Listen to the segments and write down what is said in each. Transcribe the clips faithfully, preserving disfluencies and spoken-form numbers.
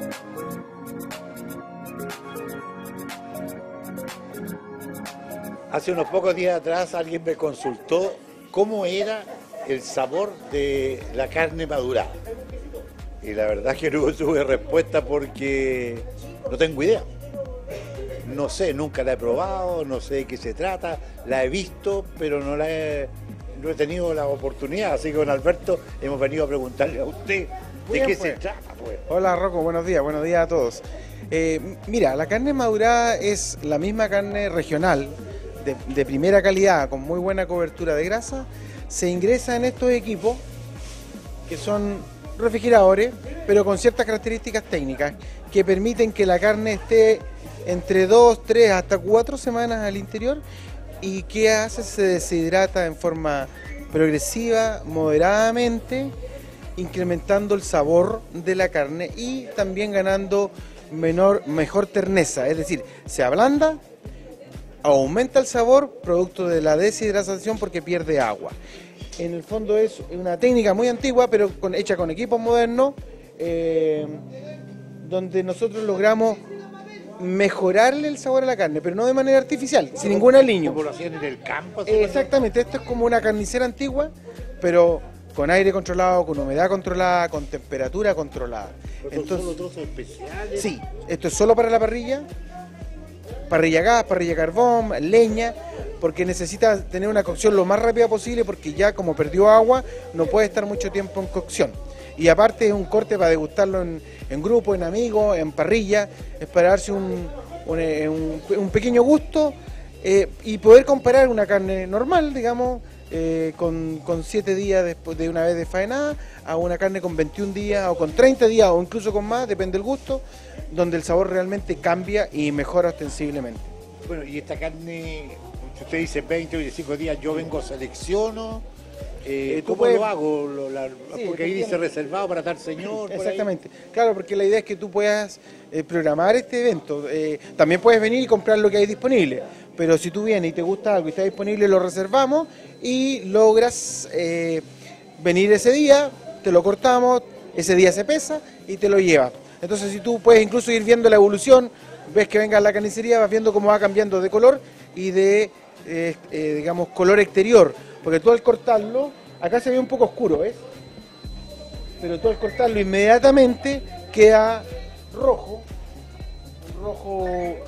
Hace unos pocos días atrás alguien me consultó cómo era el sabor de la carne madurada. Y la verdad es que no tuve respuesta porque no tengo idea. No sé, nunca la he probado, no sé de qué se trata, la he visto, pero no la he, no he tenido la oportunidad. Así que con Alberto hemos venido a preguntarle a usted de Bien, qué pues. se trata. Pues. Hola Rocco, buenos días, buenos días a todos. Eh, mira, la carne madurada es la misma carne regional, de, de primera calidad, con muy buena cobertura de grasa. Se ingresa en estos equipos, que son refrigeradores, pero con ciertas características técnicas, que permiten que la carne esté entre dos, tres, hasta cuatro semanas al interior. ¿Y qué hace? Se deshidrata en forma progresiva, moderadamente, incrementando el sabor de la carne y también ganando menor, mejor terneza, es decir, se ablanda, aumenta el sabor producto de la deshidratación porque pierde agua. En el fondo es una técnica muy antigua, pero con, hecha con equipos modernos, eh, donde nosotros logramos mejorarle el sabor a la carne, pero no de manera artificial, sin ningún aliño. ¿Cómo lo hacían en el campo? Exactamente, esto es como una carnicera antigua, pero con aire controlado, con humedad controlada, con temperatura controlada. Entonces, ¿son solo trozos especiales? Sí, esto es solo para la parrilla, parrilla a gas, parrilla a carbón, leña, porque necesita tener una cocción lo más rápida posible porque ya como perdió agua no puede estar mucho tiempo en cocción. Y aparte es un corte para degustarlo en, en grupo, en amigos, en parrilla, es para darse un, un, un, un pequeño gusto eh, y poder comparar una carne normal, digamos, eh, con, con siete días después de una vez de faenada, a una carne con veintiún días o con treinta días o incluso con más, depende del gusto, donde el sabor realmente cambia y mejora ostensiblemente. Bueno, y esta carne, si usted dice veinte o veinticinco días, yo vengo, selecciono. Eh, Eh, tú ¿Cómo puedes- lo hago? Lo- la- Sí, porque ahí dice efectivamente. reservado para tal señor. por ahí. Exactamente, claro, porque la idea es que tú puedas eh, programar este evento. Eh, también puedes venir y comprar lo que hay disponible, pero si tú vienes y te gusta algo y está disponible, lo reservamos y logras eh, venir ese día, te lo cortamos, ese día se pesa y te lo lleva. Entonces si tú puedes incluso ir viendo la evolución, ves que venga a la carnicería, vas viendo cómo va cambiando de color y de, eh, eh, digamos, color exterior, porque tú al cortarlo, acá se ve un poco oscuro, ¿ves? Pero tú al cortarlo inmediatamente queda rojo, un rojo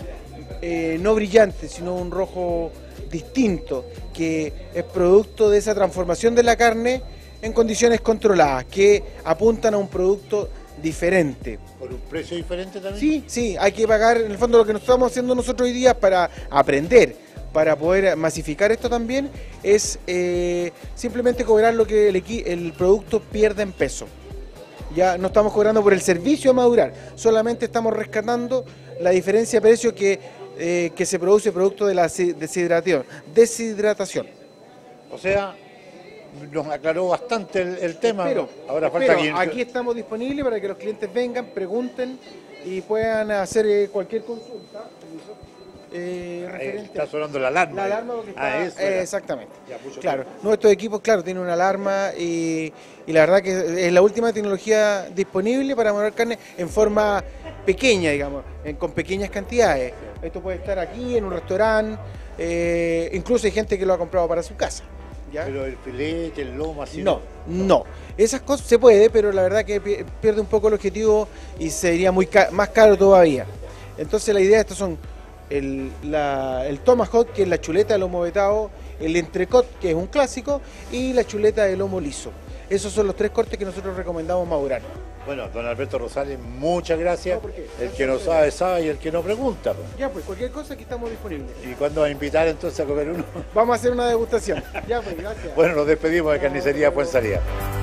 eh, no brillante, sino un rojo distinto, que es producto de esa transformación de la carne en condiciones controladas, que apuntan a un producto diferente. ¿Por un precio diferente también? Sí, sí, hay que pagar, en el fondo lo que nos estamos haciendo nosotros hoy día para aprender, para poder masificar esto también, es eh, simplemente cobrar lo que el, equi- el producto pierde en peso. Ya no estamos cobrando por el servicio de madurar, solamente estamos rescatando la diferencia de precio que, eh, que se produce producto de la si- deshidratación. deshidratación. O sea, nos aclaró bastante el, el tema. Espero, Ahora espero. falta que... Aquí estamos disponibles para que los clientes vengan, pregunten y puedan hacer eh, cualquier consulta. Eh, Ahí referente está sonando la alarma. La alarma porque está, Ah, eso eh, era. exactamente. Ya, mucho Claro, tiempo. nuestros equipos, claro, tienen una alarma y, y la verdad que es la última tecnología disponible para madurar carne en forma pequeña, digamos, en- con pequeñas cantidades. Esto puede estar aquí, en un restaurante, eh, incluso hay gente que lo ha comprado para su casa. ¿Ya? Pero el filete, el lomo, así. No, no. Esas cosas se puede, pero la verdad que pi- pierde un poco el objetivo y sería muy ca- más caro todavía. Entonces la idea de estos son el, la- el tomahawk, que es la chuleta de lomo vetado, el entrecot, que es un clásico, y la chuleta de lomo liso. Esos son los tres cortes que nosotros recomendamos madurar. Bueno, don Alberto Rosales, muchas gracias. No, ¿por qué? El que no sabe, sabe y el que no pregunta. Pues. Ya, pues cualquier cosa aquí estamos disponibles. ¿Y cuándo va a invitar entonces a comer uno? Vamos a hacer una degustación. Ya, pues gracias. Bueno, nos despedimos de Carnicería Fuensalía.